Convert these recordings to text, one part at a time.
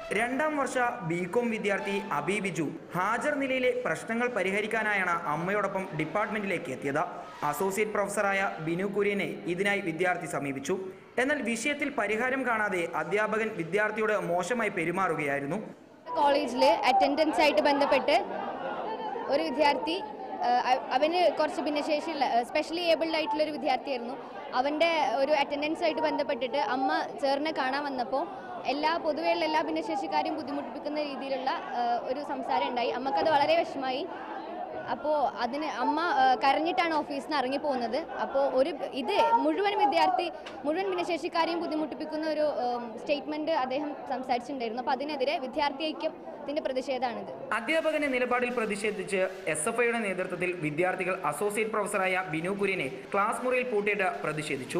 രണ്ടാം വർഷ ബികോം വിദ്യാർത്ഥി അബി ബിജു ഹാജർ നിലയിലെ പ്രശ്നങ്ങൾ പരിഹരിക്കാനായാണ് അമ്മയോടൊപ്പം ഡിപ്പാർട്ട്മെന്റിലേക്ക് എത്തിയത്. അസോസിയേറ്റ് പ്രൊഫസറായ ബിനു കുര്യനെ ഇതിനായി വിദ്യാർത്ഥി സമീപിച്ചു. എന്നാൽ വിഷയത്തിൽ പരിഹാരം കാണാതെ അധ്യാപകൻ വിദ്യാർത്ഥിയോട് മോശമായി പെരുമാറുകയായിരുന്നു. കോളേജിൽ അറ്റൻഡൻസ് ആയിട്ട് ബന്ധപ്പെട്ട് ഒരു വിദ്യാർത്ഥി അവന് കുറച്ച് ഭിന്നശേഷിയുള്ള സ്പെഷ്യലി ഏബിൾഡ് ആയിട്ടുള്ള ഒരു വിദ്യാർത്ഥിയായിരുന്നു. അവൻ്റെ ഒരു അറ്റൻഡൻസ് ആയിട്ട് ബന്ധപ്പെട്ടിട്ട് അമ്മ ചേർന്ന് കാണാൻ വന്നപ്പോൾ പൊതുവെയുള്ള എല്ലാ ഭിന്നശേഷിക്കാരെയും ബുദ്ധിമുട്ടിപ്പിക്കുന്ന രീതിയിലുള്ള ഒരു സംസാരം ഉണ്ടായി. അമ്മക്കത് വളരെ വിഷമായി. അപ്പോൾ അമ്മ കരഞ്ഞിട്ടാണ് ഓഫീസിൽ നിന്ന് ഇറങ്ങിപ്പോകുന്നത്. അപ്പോൾ ഇത് മുഴുവൻ ഭിന്നശേഷിക്കാരെയും ബുദ്ധിമുട്ടിപ്പിക്കുന്ന ഒരു സ്റ്റേറ്റ്മെന്റ് അദ്ദേഹം സംസാരിച്ചിട്ടുണ്ടായിരുന്നു. അപ്പോൾ അതിനെതിരെ വിദ്യാർത്ഥി ഐക്യത്തിന്റെ പ്രതിഷേധമാണിത്. അധ്യാപകന്റെ നിലപാടിൽ പ്രതിഷേധിച്ച് SFIയുടെ നേതൃത്വത്തിൽ വിദ്യാർത്ഥികൾ അസോസിയേറ്റ് പ്രൊഫസറായ ബിനു കുര്യനെ ക്ലാസ് മുറിയിൽ പൂട്ടിയിട്ട് പ്രതിഷേധിച്ചു.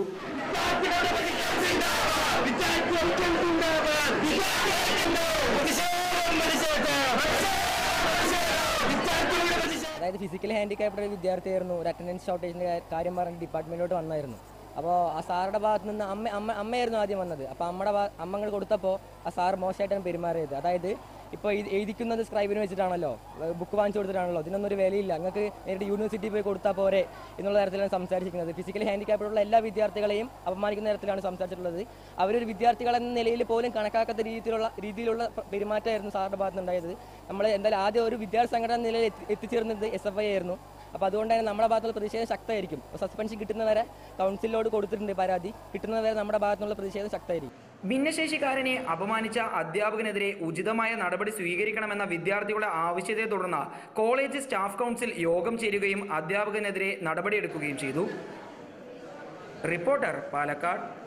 അതായത് ഫിസിക്കലി ഹാൻഡിക്യാപ്ഡ് വിദ്യാർത്ഥിയായിരുന്നു. ഒരു അറ്റൻഡൻസ് ഷോർട്ടേജിൻ്റെ കാര്യം പറഞ്ഞ് ഡിപ്പാർട്ട്മെൻറ്റിലോട്ട് വന്നായിരുന്നു. അപ്പോൾ ആ സാറുടെ ഭാഗത്ത് നിന്ന് അമ്മയായിരുന്നു ആദ്യം വന്നത്. അപ്പോൾ അമ്മങ്ങൾ കൊടുത്തപ്പോൾ ആ സാർ മോശമായിട്ടാണ് പെരുമാറിയത്. അതായത് ഇപ്പോൾ എഴുതിക്കുന്നത് സ്ക്രൈബിന് വെച്ചിട്ടാണല്ലോ, ബുക്ക് വാങ്ങിച്ചു കൊടുത്തിട്ടാണല്ലോ, ഇതിനൊന്നും ഒരു വിലയില്ല, നിങ്ങൾക്ക് നേരിട്ട് യൂണിവേഴ്സിറ്റി പോയി കൊടുത്താൽ പോരെ എന്നുള്ള തരത്തിലാണ് സംസാരിച്ചിരിക്കുന്നത്. ഫിസിക്കലി ഹാൻഡിക്യാപ്ഡുള്ള എല്ലാ വിദ്യാർത്ഥികളെയും അപമാനിക്കുന്ന തരത്തിലാണ് സംസാരിച്ചിട്ടുള്ളത്. അവരൊരു വിദ്യാർത്ഥികളെന്ന നിലയിൽ പോലും കണക്കാക്കാത്ത രീതിയിലുള്ള പെരുമാറ്റമായിരുന്നു സാറിൻ്റെ ഭാഗത്തുനിന്നുണ്ടായത്. നമ്മൾ എന്തായാലും ആദ്യം ഒരു വിദ്യാർത്ഥി സംഘടന നിലയിൽ എത്തിച്ചേർന്നത് SFI ആയിരുന്നു. അപ്പോൾ അതുകൊണ്ട് തന്നെ നമ്മുടെ ഭാഗത്തുള്ള പ്രതിഷേധം ശക്തമായിരിക്കും. സസ്പെൻഷൻ കിട്ടുന്നവരെ കൗൺസിലിനോട് കൊടുത്തിട്ടുണ്ട് പരാതി, കിട്ടുന്നവരെ നമ്മുടെ ഭാഗത്തുനിന്നുള്ള പ്രതിഷേധം ശക്തമായിരിക്കും. ഭിന്നശേഷിക്കാരനെ അപമാനിച്ച അധ്യാപകനെതിരെ ഉചിതമായ നടപടി സ്വീകരിക്കണമെന്ന വിദ്യാർത്ഥികളുടെ ആവശ്യത്തെ തുടർന്ന് കോളേജ് സ്റ്റാഫ് കൗൺസിൽ യോഗം ചേരുകയും അധ്യാപകനെതിരെ നടപടിയെടുക്കുകയും ചെയ്തു. റിപ്പോർട്ടർ, പാലക്കാട്.